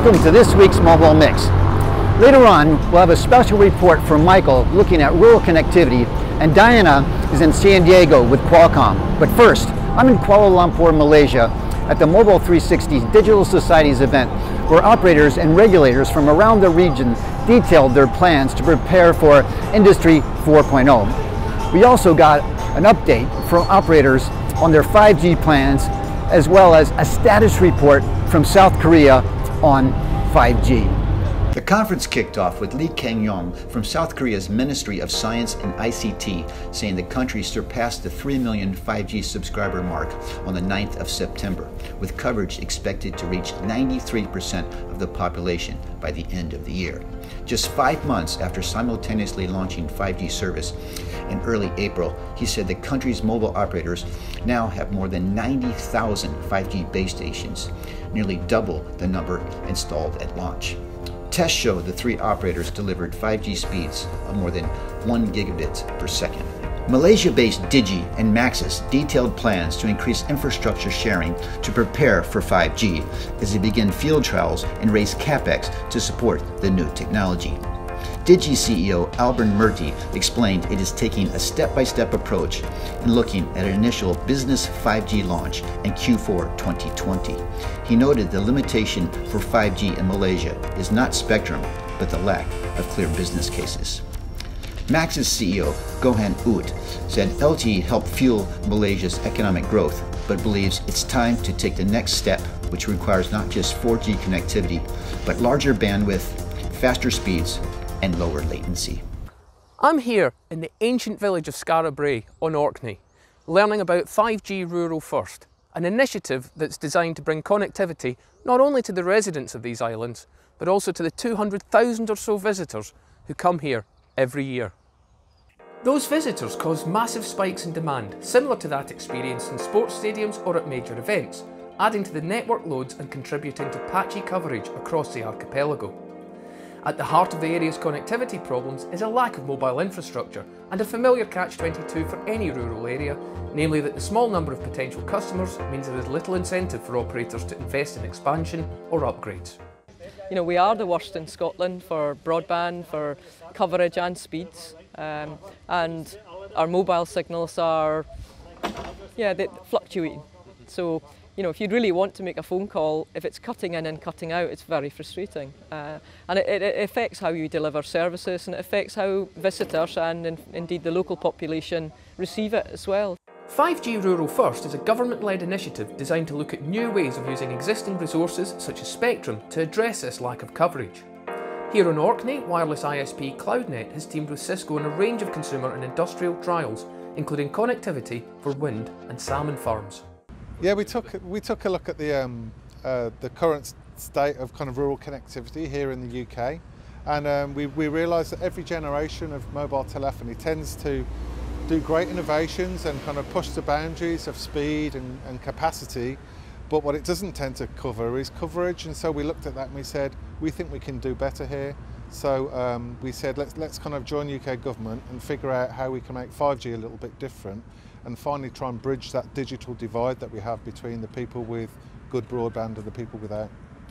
Welcome to this week's Mobile Mix. Later on, we'll have a special report from Michael looking at rural connectivity, and Diana is in San Diego with Qualcomm. But first, I'm in Kuala Lumpur, Malaysia, at the Mobile 360 Digital Societies event, where operators and regulators from around the region detailed their plans to prepare for Industry 4.0. We also got an update from operators on their 5G plans, as well as a status report from South Korea on 5G. The conference kicked off with Lee Kang-yong from South Korea's Ministry of Science and ICT saying the country surpassed the 3 million 5G subscriber mark on the 9th of September, with coverage expected to reach 93% of the population by the end of the year. Just 5 months after simultaneously launching 5G service in early April, he said the country's mobile operators now have more than 90,000 5G base stations, nearly double the number installed at launch. Tests show the three operators delivered 5G speeds of more than 1 gigabit per second. Malaysia-based Digi and Maxis detailed plans to increase infrastructure sharing to prepare for 5G as they begin field trials and raise capex to support the new technology. Digi CEO Albert Murty explained it is taking a step-by-step approach in looking at an initial business 5G launch in Q4 2020. He noted the limitation for 5G in Malaysia is not spectrum, but the lack of clear business cases. Maxis CEO Gohan Ut said LTE helped fuel Malaysia's economic growth, but believes it's time to take the next step, which requires not just 4G connectivity, but larger bandwidth, faster speeds, and lower latency. I'm here in the ancient village of Skara Brae on Orkney, learning about 5G Rural First, an initiative that's designed to bring connectivity not only to the residents of these islands, but also to the 200,000 or so visitors who come here every year. Those visitors cause massive spikes in demand, similar to that experienced in sports stadiums or at major events, adding to the network loads and contributing to patchy coverage across the archipelago. At the heart of the area's connectivity problems is a lack of mobile infrastructure and a familiar catch-22 for any rural area, namely that the small number of potential customers means there is little incentive for operators to invest in expansion or upgrades. You know, we are the worst in Scotland for broadband, for coverage and speeds, and our mobile signals are, they fluctuate. So, you know, if you really want to make a phone call, if it's cutting in and cutting out, it's very frustrating. And it affects how you deliver services, and it affects how visitors and indeed the local population receive it as well. 5G Rural First is a government-led initiative designed to look at new ways of using existing resources such as spectrum to address this lack of coverage. Here on Orkney, wireless ISP CloudNet has teamed with Cisco on a range of consumer and industrial trials, including connectivity for wind and salmon farms. Yeah, we took a look at the current state of kind of rural connectivity here in the UK, and we realised that every generation of mobile telephony tends to do great innovations and kind of push the boundaries of speed and capacity, but what it doesn't tend to cover is coverage. And so we looked at that and we said, we think we can do better here. So we said, let's kind of join UK government and figure out how we can make 5G a little bit different, and finally try and bridge that digital divide that we have between the people with good broadband and the people without.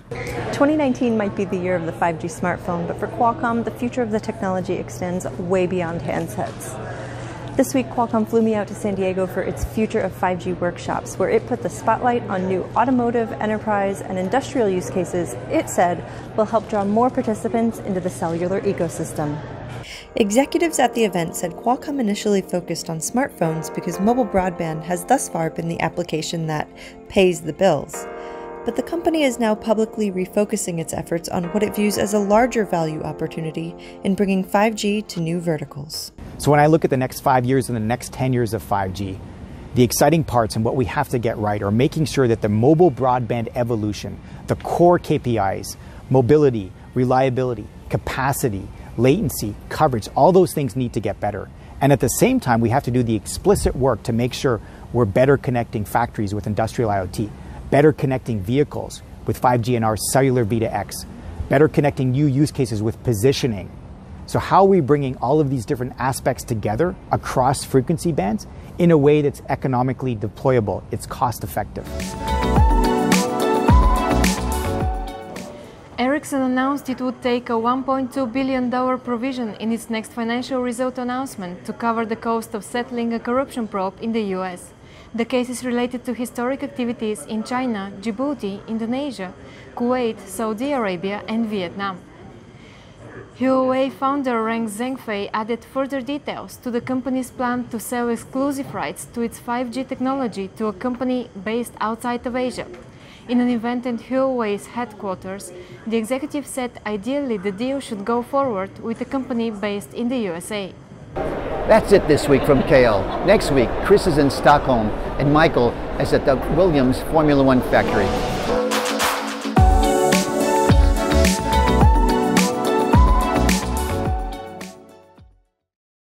2019 might be the year of the 5G smartphone, but for Qualcomm, the future of the technology extends way beyond handsets. This week, Qualcomm flew me out to San Diego for its Future of 5G workshops, where it put the spotlight on new automotive, enterprise, and industrial use cases it said will help draw more participants into the cellular ecosystem. Executives at the event said Qualcomm initially focused on smartphones because mobile broadband has thus far been the application that pays the bills. But the company is now publicly refocusing its efforts on what it views as a larger value opportunity in bringing 5G to new verticals. So when I look at the next 5 years and the next 10 years of 5G, the exciting parts and what we have to get right are making sure that the mobile broadband evolution, the core KPIs, mobility, reliability, capacity, latency, coverage, all those things need to get better. And at the same time, we have to do the explicit work to make sure we're better connecting factories with industrial IoT, better connecting vehicles with 5G and our cellular V2X, better connecting new use cases with positioning. So how are we bringing all of these different aspects together across frequency bands in a way that's economically deployable, it's cost effective? Ericsson announced it would take a $1.2 billion provision in its next financial result announcement to cover the cost of settling a corruption probe in the US. The case is related to historic activities in China, Djibouti, Indonesia, Kuwait, Saudi Arabia and Vietnam. Huawei founder Reng Zhengfei added further details to the company's plan to sell exclusive rights to its 5G technology to a company based outside of Asia. In an event at Huawei's headquarters, the executive said ideally the deal should go forward with a company based in the USA. That's it this week from KL. Next week, Chris is in Stockholm and Michael is at the Williams Formula One factory.